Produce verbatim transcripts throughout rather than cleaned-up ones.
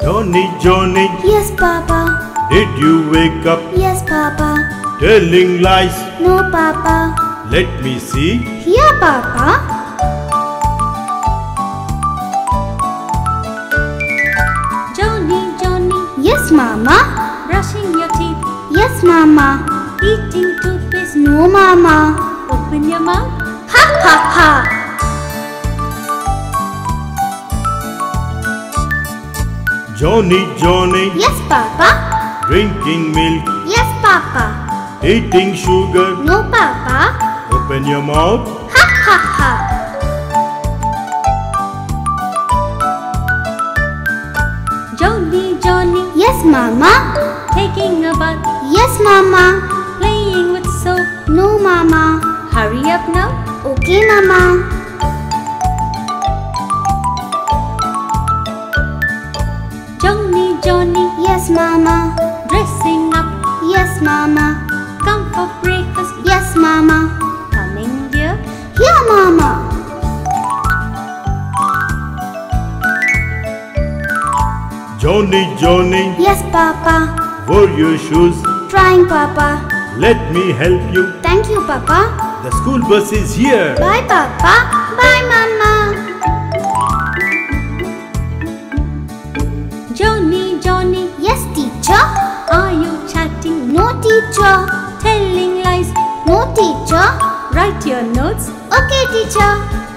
Johnny, Johnny, Yes, Papa. did you wake up Yes, Papa. telling lies? No, Papa. Let me see. Here, Papa. Johnny, Johnny, Yes, Mama. brushing your teeth, Yes, Mama. eating toothpaste. No, Mama. Open your mouth. Ha ha ha. Johnny, Johnny, Yes, Papa. drinking milk, Yes, Papa. eating sugar. No, Papa. Open your mouth. Ha ha ha. Johnny, Johnny, Yes, Mama. taking a bath, Yes, Mama. playing with soap. No, Mama. Hurry up now. Okay, Mama. Johnny, Johnny, Yes, Mama. dressing up, Yes, Mama. come for breakfast. Yes, Mama. Coming, dear. Here, Mama. Johnny, Johnny, Yes, Papa. wore your shoes. Trying, Papa. Let me help you. Thank you, Papa. The school bus is here. Bye, Papa. Bye, Mama. Johnny, Johnny, Yes, teacher. are you chatting? No, teacher. Telling lies? No, teacher. Write your notes. Okay, teacher.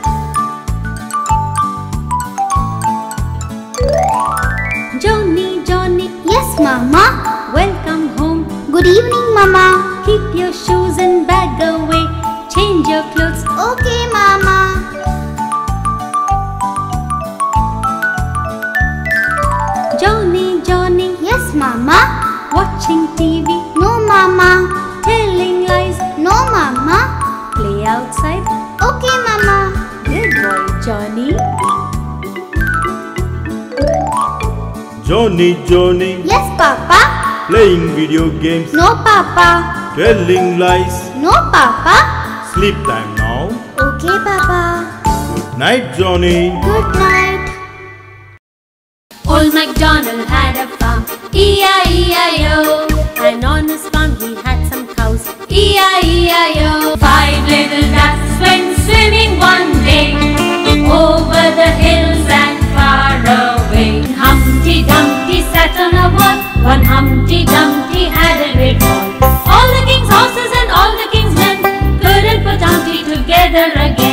Johnny, Johnny, Yes, Mama. welcome home. Good evening, Mama. Keep your shoes and bag away. Change your clothes. Okay, Mama. Johnny, Johnny, Yes, Mama. watching T V. No, Mama. Telling lies. No, Mama. Play outside. Okay, Mama. Good boy, Johnny. Johnny, Johnny, Yes, Papa. playing video games, No, Papa. telling lies. No, Papa. Sleep time now. Okay, Papa. Good night, Johnny. Good night. Old MacDonald had a farm, E I E I O. And on his farm he had some cows, E I E I O. Five little ducks went swimming one day, over the hills and far away. Humpty Dumpty sat on a wall, one Humpty Dumpty had a great fall. All the king's horses and all the king's men couldn't put Humpty together again.